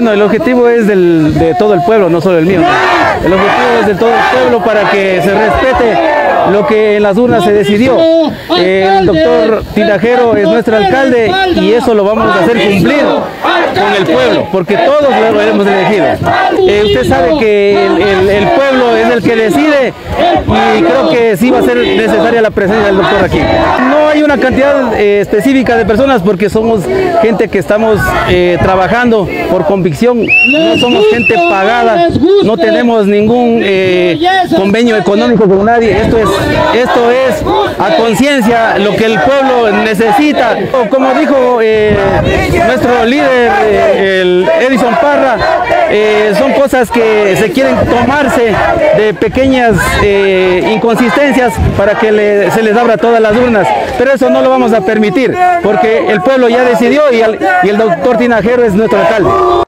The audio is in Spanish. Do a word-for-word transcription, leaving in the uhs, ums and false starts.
Bueno, el objetivo es del, de todo el pueblo, no solo el mío. El objetivo es de todo el pueblo para que se respete lo que en las urnas se decidió. El doctor Tinajero es nuestro alcalde y eso lo vamos a hacer cumplir con el pueblo, porque todos lo hemos elegido. Eh, usted sabe que el, el, el pueblo es el que decide y creo que sí va a ser necesaria la presencia del doctor aquí. No hay una cantidad eh, específica de personas porque somos gente que estamos eh, trabajando por convicción, no somos gente pagada, no tenemos ningún eh, convenio económico con nadie. Esto es, esto es a conciencia lo que el pueblo necesita. Como dijo eh, nuestro líder, eh, el Edison Parra, eh, son cosas que se quieren tomarse de pequeñas eh, inconsistencias para que le, se les abra todas las urnas, pero eso no lo vamos a permitir porque el pueblo ya decidió y el, y el doctor Tinajero es nuestro alcalde.